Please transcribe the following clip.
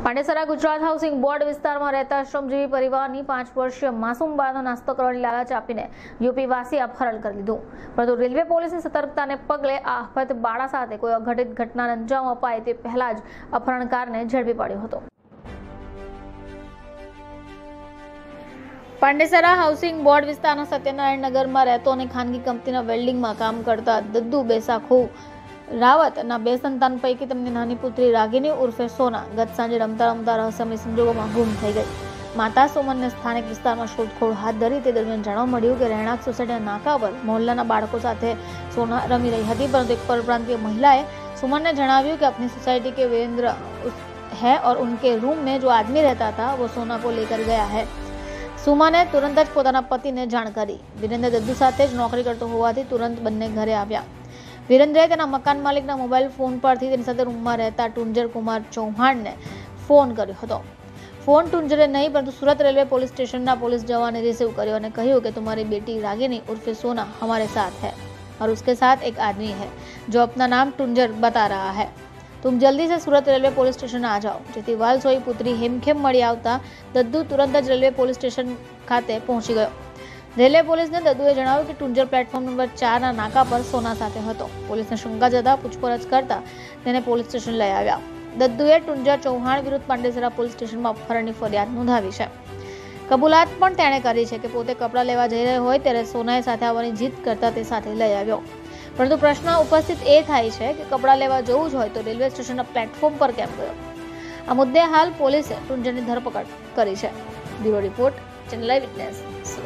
Pandesara Gujarat housing board વિસ્તારમાં રહેતા શ્રમજીવી પરિવારની 5 વર્ષીય માસૂમ બાળકનો નાસ્તો કરવાની લાલચ આપીને યુપીવાસી અપહરણ કરી લીધું, પરંતુ રેલવે પોલીસની સતર્કતાને પગલે આ આફત બાળા સાથે કોઈ અઘટિત ઘટનાને અંજામ અપાય તે પહેલા જ અપહરણકારને ઝડપી પાડ્યો હતો। પાંડેસરા હાઉસિંગ બોર્ડ વિસ્તારના સત્યનારાયણ નગરમાં રહેતો અને ખાનગી કંપનીના વેલ્ડિંગમાં કામ કરતા દદ્દુ બેસાખુ રાવતના 2 સંતાન પૈકી તેમની નાની પુત્રી રાગિની ઉર્ફે સોના ગત સાંજે રમતા રમતા રહસ્યમય સંજોગોમાં ગુમ થઈ ગઈ। માતા સુમનને સ્થાનિક વિસ્તારમાં શોધખોળ હાથ ધરી તે દરમિયાન જાણવા મળ્યું કે રહેણાંક સોસાયટીના નાકા પર મોહલ્લાના બાળકો સાથે સોના રમી રહી હતી, પરંતુ એક પરપ્રાંતીય મહિલાએ સુમનને જણાવ્યું कि अपनी सोसाइटी के वीरेंद्र है और उनके रूम में जो आदमी रहता था वो सोना को लेकर गया है। સુમાને તુરંત જ પોતાના પતિને જાણ કરી। વીરેન્દ્ર દદ્દુ સાથે જ નોકરી કરતો હોવાથી તુરંત બંને ઘરે આવ્યા। વીરેન્દ્રએ તેના મકાન માલિકના મોબાઈલ ફોન પરથી તેની સાથે રૂમમાં રહેતા ટુંજર કુમાર ચૌહાણને ફોન કર્યો હતો। ફોન ટુંજરે નહીં પરંતુ સુરત રેલવે પોલીસ સ્ટેશનના પોલીસ જવાને રિસીવ કર્યો અને કહ્યું કે तुम्हारी बेटी रागिनी उर्फ सोना हमारे साथ है और उसके साथ एक आदमी है जो अपना नाम टुंजर बता रहा है। तुम जल्दी से सूरत रेलवे पुलिस स्टेशन आ जाओ। જેથી વાલ સોઈ પુત્રી હેમખેમ મળી આવતા દદ્દુ તુરંત જ રેલવે પોલીસ સ્ટેશન ખાતે પહોંચી ગયો। રેલવે પોલીસને દદ્દુએ જણાવ્યું કે ટુંજર પ્લેટફોર્મ નંબર 4 ના નાકા પર સોના સાથે હતો। પોલીસને શંકા જતા પૂછપરછ કરતા તેને પોલીસ સ્ટેશન લઈ આવ્યા। દદ્દુએ ટુંજર ચૌહાણ વિરુદ્ધ પાંડેસરા પોલીસ સ્ટેશનમાં અપહરણની ફરિયાદ નોંધાવી છે। કબૂલાત પણ તેણે કરી છે કે પોતે કપડાં લેવા જઈ રહ્યો હોય ત્યારે સોનાએ સાથે આવવાની જીદ કરતા તે સાથે લઈ આવ્યો, પરંતુ પ્રશ્ન ઉપસ્થિત એ થાય છે કે કપડાં લેવા જવું જ હોય તો રેલવે સ્ટેશનના પ્લેટફોર્મ પર કેમ ગયો? આ મુદ્દે હાલ પોલીસે ટુંજરની ધરપકડ કરી છે। Bureau report, channel Live witness.